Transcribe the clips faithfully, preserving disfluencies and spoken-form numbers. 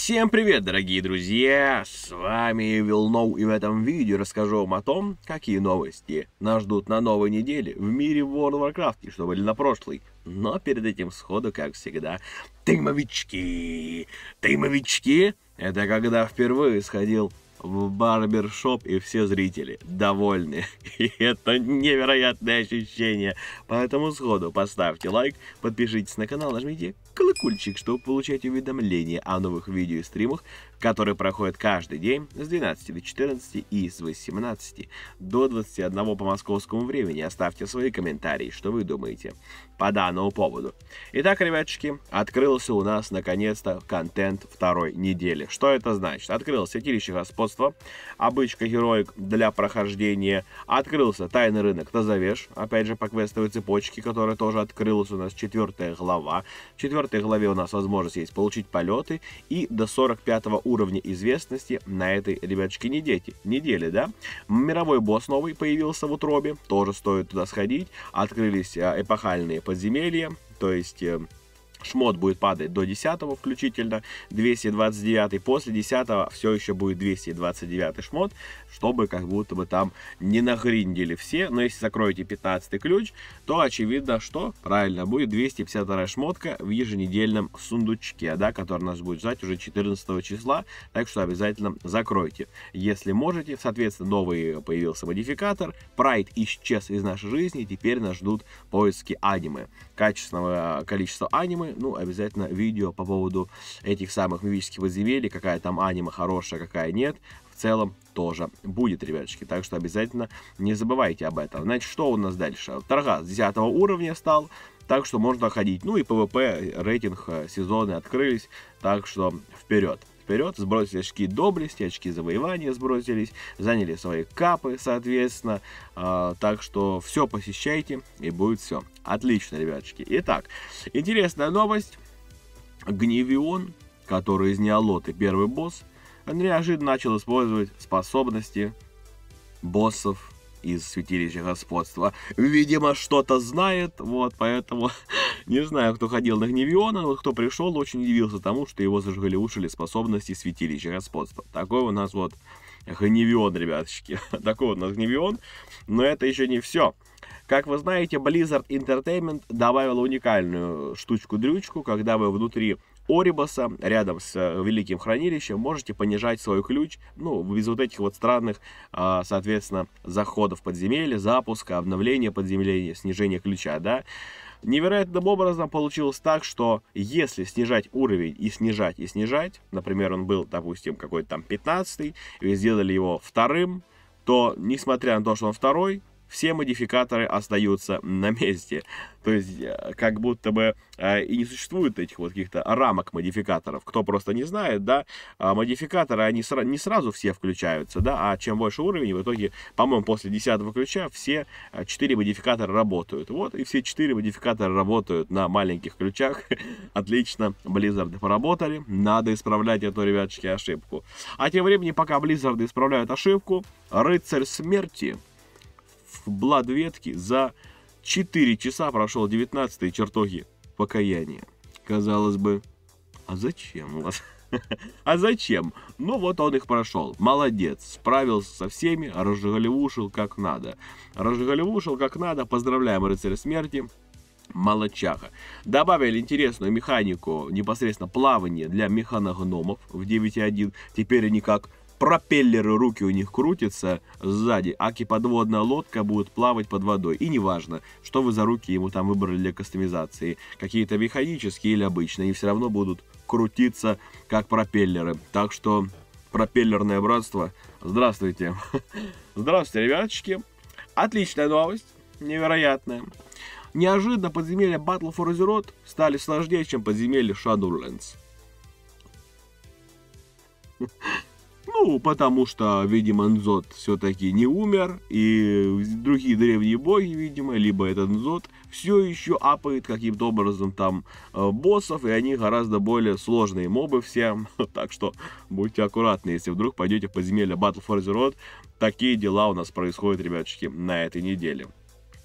Всем привет, дорогие друзья! С вами Вилноу, и в этом видео расскажу вам о том, какие новости нас ждут на новой неделе в мире World of Warcraft и что были на прошлой. Но перед этим сходу, как всегда, тымовички! Тымовички — это когда впервые сходил в барбершоп, и все зрители довольны. И это невероятное ощущение. Поэтому сходу поставьте лайк, подпишитесь на канал, нажмите колокольчик, чтобы получать уведомления о новых видео и стримах, которые проходят каждый день с двенадцати до четырнадцати и с восемнадцати до двадцати одного по московскому времени. Оставьте свои комментарии, что вы думаете по данному поводу. Итак, ребятушки, открылся у нас наконец-то контент второй недели. Что это значит? Открылся Святилище Господства, обычка героик для прохождения. Открылся тайный рынок Тазавеш, опять же по квестовой цепочке, которая тоже открылась у нас четвертая глава. В четвертой главе у нас возможность есть получить полеты и до сорок пятого уровня известности на этой, ребятушки, неделе, неделе, да? Мировой босс новый появился в утробе, тоже стоит туда сходить. Открылись эпохальные подземелья, то есть шмот будет падать до десятого включительно, двести двадцать девятый, после десятого все еще будет двести двадцать девятый шмот, чтобы как будто бы там не нагриндили все. Но если закроете пятнадцатый ключ, то очевидно, что правильно будет двести пятьдесят вторая шмотка в еженедельном сундучке, да, который нас будет ждать уже четырнадцатого числа, так что обязательно закройте, если можете. Соответственно, новый появился модификатор, Прайд исчез из нашей жизни, теперь нас ждут поиски аниме, качественного количества аниме. Ну, обязательно видео по поводу этих самых мифических подземелий, какая там аниме хорошая, какая нет, в целом тоже будет, ребяточки. Так что обязательно не забывайте об этом. Значит, что у нас дальше? Торгас десятого уровня стал, так что можно ходить. Ну и PvP, рейтинг, сезоны открылись, так что вперед. Вперед, сбросили очки доблести, очки завоевания сбросились, заняли свои капы, соответственно. А, так что все посещайте, и будет все. Отлично, ребяточки. Итак, интересная новость. Гневион, который из Неолоты первый босс, неожиданно начал использовать способности боссов из Святилища Господства. Видимо, что-то знает, вот, поэтому не знаю, кто ходил на Гневиона, но кто пришел, очень удивился тому, что его зажигалиушили способности Святилища Господства. Такой у нас вот Гневион, ребяточки. Такой у нас Гневион, но это еще не все. Как вы знаете, Blizzard Entertainment добавила уникальную штучку-дрючку, когда вы внутри Орибоса, рядом с Великим Хранилищем, можете понижать свой ключ, ну, без вот этих вот странных, соответственно, заходов в подземелье, запуска, обновления подземелья, снижения ключа, да. Невероятным образом получилось так, что если снижать уровень и снижать, и снижать, например, он был, допустим, какой-то там пятнадцатый, и вы сделали его вторым, то, несмотря на то, что он второй, все модификаторы остаются на месте. То есть, как будто бы э, и не существует этих вот каких-то рамок модификаторов. Кто просто не знает, да, а модификаторы, они сра не сразу все включаются, да, а чем больше уровень, в итоге, по-моему, после десятого ключа все четыре модификатора работают. Вот, и все четыре модификатора работают на маленьких ключах. Отлично, Blizzard поработали. Надо исправлять эту, ребяточки, ошибку. А тем временем, пока Blizzard исправляют ошибку, Рыцарь Смерти в Бладветке за четыре часа прошел девятнадцатые чертоги покаяния. Казалось бы, а зачем у вас? А зачем? Ну вот он их прошел. Молодец. Справился со всеми, разжигалевушил как надо. Разжигалевушил как надо. Поздравляем Рыцаря Смерти. Молодчага. Добавили интересную механику непосредственно плавания для механогномов в девять точка один. Теперь они как пропеллеры, руки у них крутятся сзади, аки подводная лодка будет плавать под водой. И неважно, что вы за руки ему там выбрали для кастомизации, какие-то механические или обычные, они все равно будут крутиться как пропеллеры. Так что пропеллерное братство, здравствуйте. Здравствуйте, ребяточки. Отличная новость, невероятная. Неожиданно подземелья Battle for Azeroth стали сложнее, чем подземелья Shadowlands. Ну, потому что, видимо, Нзот все-таки не умер, и другие древние боги, видимо, либо этот Нзот все еще апает каким-то образом там э, боссов, и они гораздо более сложные мобы все. Так что будьте аккуратны, если вдруг пойдете в подземелье Battle for Azeroth. Такие дела у нас происходят, ребяточки, на этой неделе.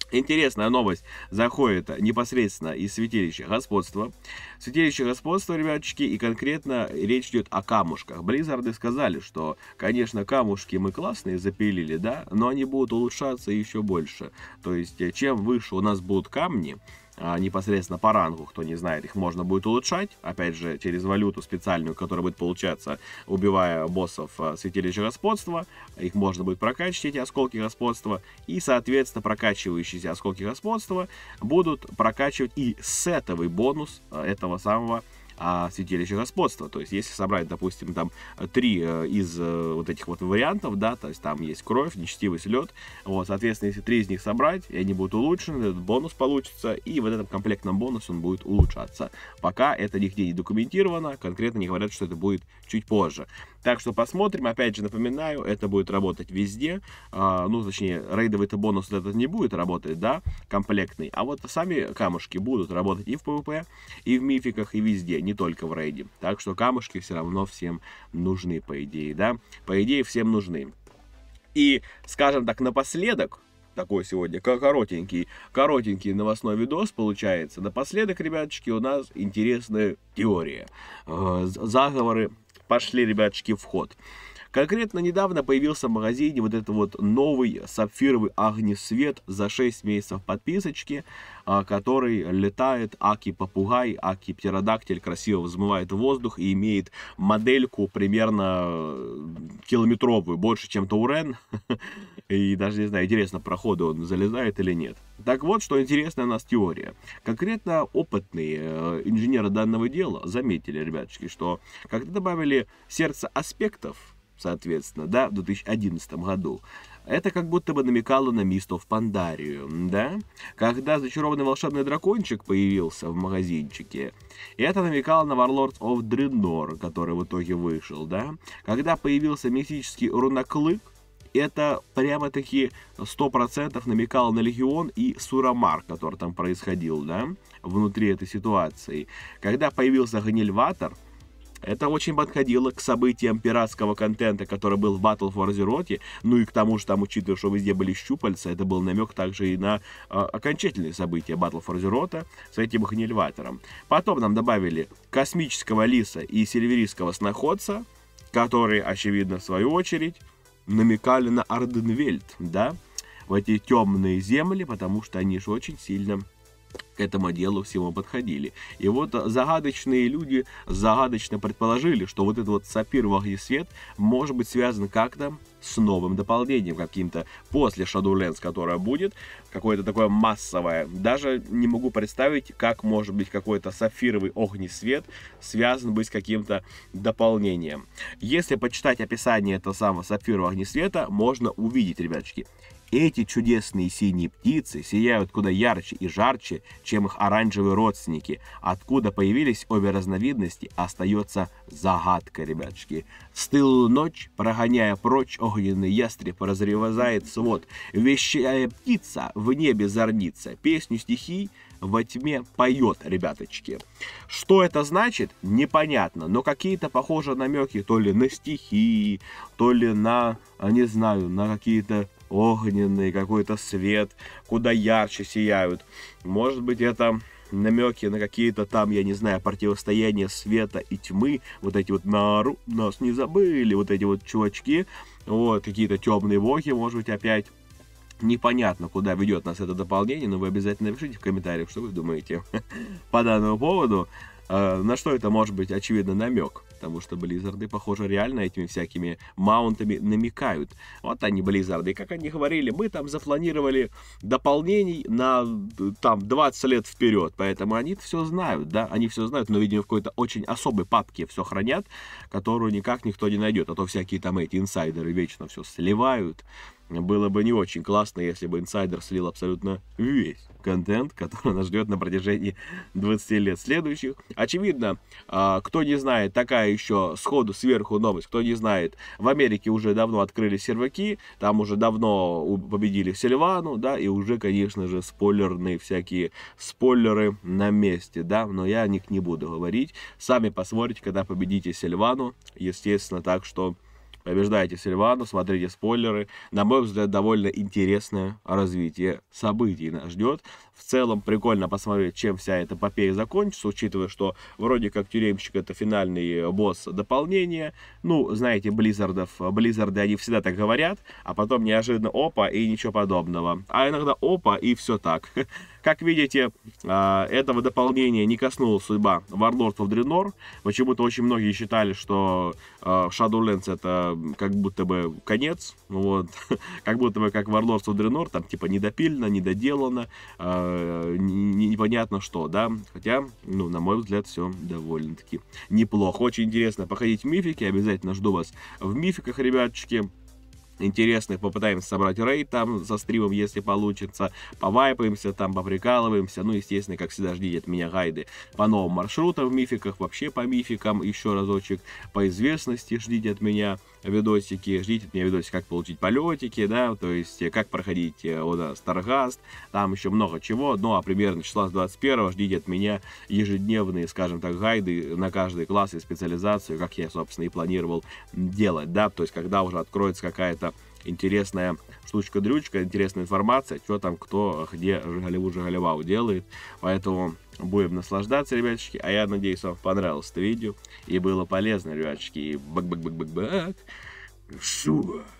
Интересная новость заходит непосредственно из святилища господства. Святилище господства, ребяточки, и конкретно речь идет о камушках. Близзарды сказали, что, конечно, камушки мы классные запилили, да, но они будут улучшаться еще больше. То есть, чем выше у нас будут камни, а, непосредственно по рангу, кто не знает, их можно будет улучшать, опять же, через валюту специальную, которая будет получаться, убивая боссов а, святилища господства, их можно будет прокачать, эти осколки господства, и, соответственно, прокачивающиеся осколки господства будут прокачивать и сетовый бонус а, этого самого а, святилища господства. То есть, если собрать, допустим, там три э, из э, вот этих вот вариантов, да, то есть там есть кровь, нечестивость, лед, вот, соответственно, если три из них собрать, и они будут улучшены, этот бонус получится, и в этом комплектном бонусе он будет улучшаться. Пока это нигде не документировано, конкретно не говорят, что это будет чуть позже. Так что посмотрим, опять же напоминаю, это будет работать везде, а, ну, точнее, рейдовый-то бонус этот не будет работать, да, комплектный, а вот сами камушки будут работать и в PvP, и в мификах, и везде, не только в рейде. Так что камушки все равно всем нужны, по идее, да, по идее всем нужны. И, скажем так, напоследок, такой сегодня коротенький, коротенький новостной видос получается. Напоследок, ребяточки, у нас интересная теория. Заговоры пошли, ребяточки, в ход. Конкретно недавно появился в магазине вот этот вот новый сапфировый огнесвет за шесть месяцев подписочки, который летает, аки-попугай, аки-птеродактиль, красиво взмывает в воздух и имеет модельку примерно километровую, больше, чем Таурен. И даже не знаю, интересно, проходы он залезает или нет. Так вот, что интересная у нас теория. Конкретно опытные инженеры данного дела заметили, ребяточки, что когда добавили сердце аспектов, соответственно, да, в две тысячи одиннадцатом году, это как будто бы намекало на Mist of Pandaria, да? Когда зачарованный волшебный дракончик появился в магазинчике, это намекало на Warlords of Draenor, который в итоге вышел, да? Когда появился мифический руноклык, это прямо-таки сто процентов намекало на Легион и Сурамар, который там происходил, да, внутри этой ситуации. Когда появился Гнильватор, это очень подходило к событиям пиратского контента, который был в Battle for Azeroth, ну и к тому же там, учитывая, что везде были щупальца, это был намек также и на э, окончательные события Battle for Azeroth с этим Гнильватором. Потом нам добавили космического лиса и сильверийского сноходца, которые, очевидно, в свою очередь, намекали на Арденвельд, да, в эти темные земли, потому что они же очень сильно к этому делу всему подходили. И вот загадочные люди загадочно предположили, что вот этот вот сапфировый огнесвет может быть связан как-то с новым дополнением каким-то после Shadowlands, которое будет, какое-то такое массовое. Даже не могу представить, как может быть какой-то сапфировый огнесвет связан быть с каким-то дополнением. Если почитать описание этого самого сапфирового огнесвета, можно увидеть, ребяточки, эти чудесные синие птицы сияют куда ярче и жарче, чем их оранжевые родственники. Откуда появились обе разновидности, остается загадкой, ребяточки. Стылую ночь, прогоняя прочь, огненный ястреб разрезает свод. Вещая птица в небе зорнится, песню стихий во тьме поет, ребяточки. Что это значит, непонятно, но какие-то похожие намеки то ли на стихии, то ли на, не знаю, на какие-то огненный какой-то свет, куда ярче сияют. Может быть, это намеки на какие-то там, я не знаю, противостояния света и тьмы. Вот эти вот нару, нас не забыли, вот эти вот чувачки. Вот, какие-то темные боги, может быть, опять. Непонятно, куда ведет нас это дополнение, но вы обязательно напишите в комментариях, что вы думаете по данному поводу. На что это может быть, очевидно, намек. Потому что Близзарды, похоже, реально этими всякими маунтами намекают. Вот они, Близзарды. И как они говорили, мы там запланировали дополнений на там двадцать лет вперед. Поэтому они все знают, да? Они все знают, но, видимо, в какой-то очень особой папке все хранят, которую никак никто не найдет. А то всякие там эти инсайдеры вечно все сливают. Было бы не очень классно, если бы инсайдер слил абсолютно весь контент, который нас ждет на протяжении двадцати лет следующих. Очевидно, кто не знает, такая еще сходу сверху новость, кто не знает, в Америке уже давно открыли серваки, там уже давно победили Сильвану, да, и уже, конечно же, спойлерные всякие спойлеры на месте, да, но я о них не буду говорить. Сами посмотрите, когда победите Сильвану, естественно, так что побеждайте Сильвану, смотрите спойлеры. На мой взгляд, довольно интересное развитие событий нас ждет. В целом, прикольно посмотреть, чем вся эта эпопея закончится, учитывая, что вроде как тюремщик — это финальный босс дополнения. Ну, знаете, Близзардов, Близзарды, они всегда так говорят, а потом неожиданно опа и ничего подобного. А иногда опа и все так. Как видите, этого дополнения не коснулась судьба Warlords of Draenor. Почему-то очень многие считали, что Shadowlands — это как будто бы конец. Вот. Как будто бы как Warlords of Draenor, там типа недопилено, недоделано, непонятно что, да. Хотя, ну, на мой взгляд, все довольно-таки неплохо. Очень интересно походить в мифики. Обязательно жду вас в мификах, ребяточки. Интересных, попытаемся собрать рейд там за стримом, если получится, повайпаемся там, поприкалываемся, ну, естественно, как всегда, ждите от меня гайды по новым маршрутам в мификах, вообще по мификам, еще разочек, по известности ждите от меня видосики, ждите от меня видосики, как получить полетики, да, то есть, как проходить Ода Старгаст, там еще много чего, ну, а примерно числа с двадцать первого ждите от меня ежедневные, скажем так, гайды на каждый класс и специализацию, как я, собственно, и планировал делать, да, то есть, когда уже откроется какая-то интересная штучка-дрючка, интересная информация, что там, кто, где Жигалеву-Жигалевау делает. Поэтому будем наслаждаться, ребяточки. А я надеюсь, вам понравилось это видео и было полезно, ребяточки. И бак-бак-бак-бак-бак. Шуба.